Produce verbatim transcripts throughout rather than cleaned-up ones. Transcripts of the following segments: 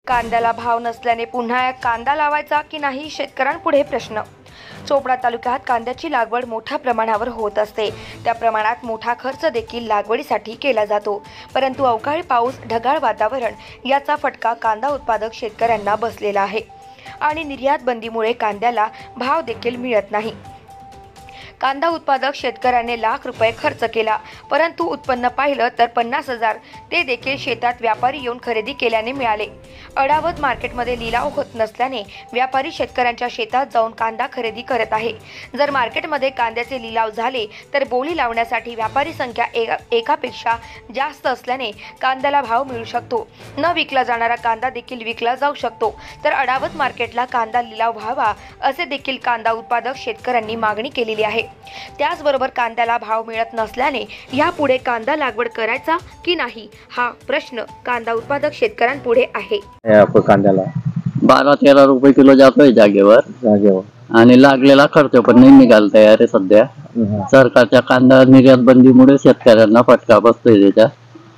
कांद्याला भाव नसल्याने पुन्हा कांदा लावायचा की नाही, शेतकऱ्यांपुढे प्रश्न। चोपडा तालुक्यात कांद्याची लागवड मोठ्या प्रमाणावर होत असते। त्या प्रमाणात मोठा खर्च देखील लागवडीसाठी केला जातो, परंतु अवकाळी पाऊस, ढगाळ वातावरण याचा फटका कांदा उत्पादक शेतकऱ्यांना बसलेला आहे आणि निर्यात बंदीमुळे कांद्याला भाव देखील मिळत नाही। कांदा उत्पादक शेतकऱ्याने लाख रुपये खर्च केला, परंतु उत्पन्न पाहिलं तर पन्नास हजार ते देखील शेतात व्यापारी येऊन खरेदी केल्याने मिळाले। अडावत मार्केटमध्ये लिलाव होत नसल्याने व्यापारी शेतकऱ्यांच्या शेतात जाऊन कांदा खरेदी करत आहे। जर मार्केटमध्ये कांद्याचे लिलाव झाले तर बोली लावण्यासाठी व्यापारी संख्या एकापेक्षा जास्त असल्याने कांद्याला भाव मिळू शकतो। न विकला जाणारा कांदा देखील विकला जाऊ शकतो, तर अडावत मार्केटला कांदा लिलाव व्हावा असे देखील कांदा उत्पादक शेतकऱ्यांनी मागणी केलेली आहे। त्याचबरोबर कांद्याला भाव मिळत नसल्याने यापुढे कांदा लागवड करायचा की नाही हा प्रश्न कांदा उत्पादक शेतकऱ्यांपुढे आहे। कांद्याला बारा तेरा रुपये किलो जातोय जागेवर जागेवर आणि लागलेला खर्च पण नाही निघाला तयार आहे सध्या। सरकारच्या कांदा निर्यात बंदीमुळे शेतकऱ्यांना फटका बसतोय। त्याच्या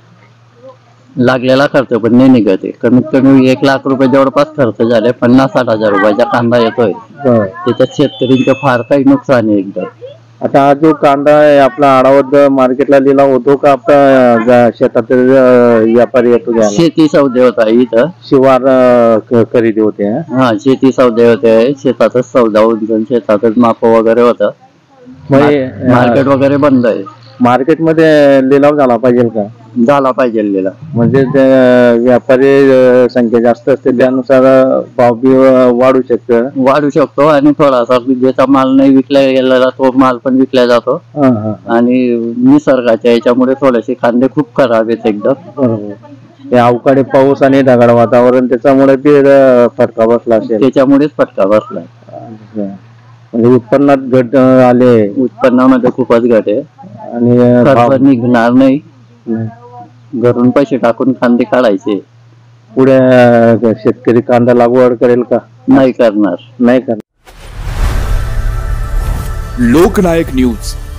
लागलेला खर्च पण नाही निघत आहे। कमीत कमी एक लाख रुपये जवळपास खर्च झाले, पन्नास साठ हजार रुपयाचा कांदा येतोय। त्याच्यात शेतकऱ्यांचं फार काही नुकसान आहे एकदम। आता हा जो कांदा आहे आपला आडावत मार्केटला लिलाव होतो का आपला शेतातील व्यापारी येतो घ्यायला? शेती सौदे होता इथं, शिवार खरेदी होते। हा शेती सौदे होते, शेतातच सौदा होऊन शेतातच माप वगैरे होतं। मार्केट वगैरे बंद आहे। मार्केटमध्ये लिलाव झाला पाहिजे का? झाला पाहिजे लिलाव, म्हणजे व्यापारी संख्या जास्त असते त्यानुसार भाव बी वाढू शकतो वाढू शकतो आणि थोडासा ज्याचा माल नाही विकला गेलेला तो माल पण विकला जातो। आणि निसर्गाच्या याच्यामुळे थोडेसे कांदे खूप खराब आहेत एकदम। बरोबर, अवकाळी पाऊस आणि ढगाळ वातावरण त्याच्यामुळे ते फटका बसला असेल। त्याच्यामुळेच फटका बसला। म्हणजे उत्पन्नात घट आले, उत्पन्नामध्ये खूपच घट आहे आणि खर्च निघणार नाही। घरून पैसे टाकून कांदे काढायचे। पुढे शेतकरी कांदा लागवड करेल का? नाही करणार नाही करणार। लोकनायक न्यूज।